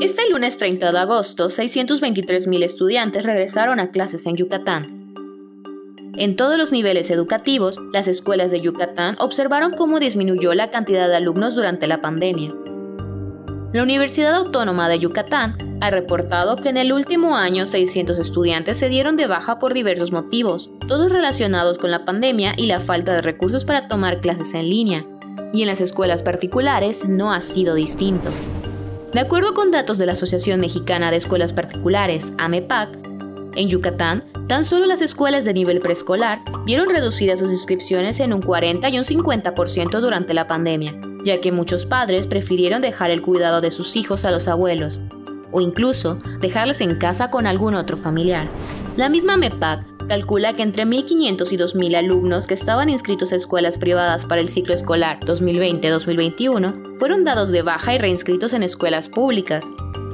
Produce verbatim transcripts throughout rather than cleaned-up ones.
Este lunes treinta de agosto, seiscientos veintitrés mil estudiantes regresaron a clases en Yucatán. En todos los niveles educativos, las escuelas de Yucatán observaron cómo disminuyó la cantidad de alumnos durante la pandemia. La Universidad Autónoma de Yucatán ha reportado que en el último año seiscientos estudiantes se dieron de baja por diversos motivos, todos relacionados con la pandemia y la falta de recursos para tomar clases en línea. Y en las escuelas particulares no ha sido distinto. De acuerdo con datos de la Asociación Mexicana de Escuelas Particulares, AMEPAC, en Yucatán, tan solo las escuelas de nivel preescolar vieron reducidas sus inscripciones en un cuarenta y un cincuenta por ciento durante la pandemia, ya que muchos padres prefirieron dejar el cuidado de sus hijos a los abuelos, o incluso dejarles en casa con algún otro familiar. La misma AMEPAC calcula que entre mil quinientos y dos mil alumnos que estaban inscritos a escuelas privadas para el ciclo escolar dos mil veinte dos mil veintiuno fueron dados de baja y reinscritos en escuelas públicas.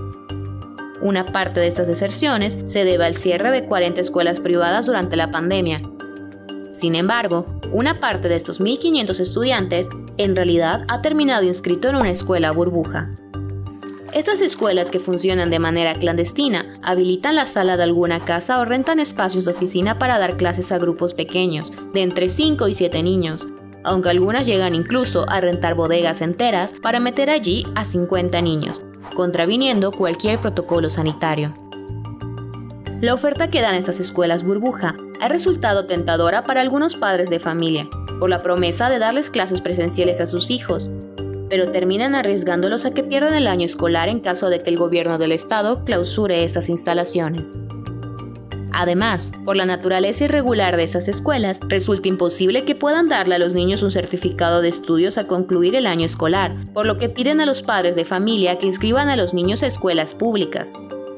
Una parte de estas deserciones se debe al cierre de cuarenta escuelas privadas durante la pandemia. Sin embargo, una parte de estos mil quinientos estudiantes en realidad ha terminado inscrito en una escuela burbuja. Estas escuelas, que funcionan de manera clandestina, habilitan la sala de alguna casa o rentan espacios de oficina para dar clases a grupos pequeños, de entre cinco y siete niños, aunque algunas llegan incluso a rentar bodegas enteras para meter allí a cincuenta niños, contraviniendo cualquier protocolo sanitario. La oferta que dan estas escuelas burbuja ha resultado tentadora para algunos padres de familia, por la promesa de darles clases presenciales a sus hijos, pero terminan arriesgándolos a que pierdan el año escolar en caso de que el gobierno del estado clausure estas instalaciones. Además, por la naturaleza irregular de estas escuelas, resulta imposible que puedan darle a los niños un certificado de estudios al concluir el año escolar, por lo que piden a los padres de familia que inscriban a los niños a escuelas públicas.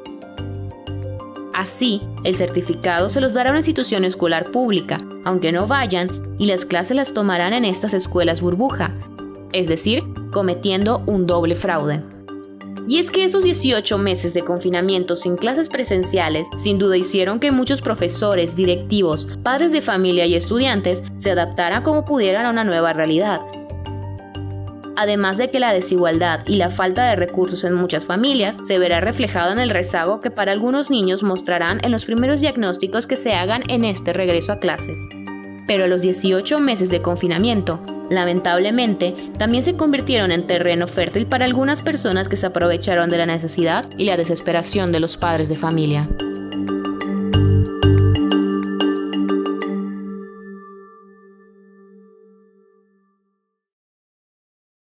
Así, el certificado se los dará una institución escolar pública, aunque no vayan, y las clases las tomarán en estas escuelas burbuja, es decir, cometiendo un doble fraude. Y es que esos dieciocho meses de confinamiento sin clases presenciales sin duda hicieron que muchos profesores, directivos, padres de familia y estudiantes se adaptaran como pudieran a una nueva realidad. Además de que la desigualdad y la falta de recursos en muchas familias se verá reflejado en el rezago que para algunos niños mostrarán en los primeros diagnósticos que se hagan en este regreso a clases. Pero los dieciocho meses de confinamiento, lamentablemente, también se convirtieron en terreno fértil para algunas personas que se aprovecharon de la necesidad y la desesperación de los padres de familia.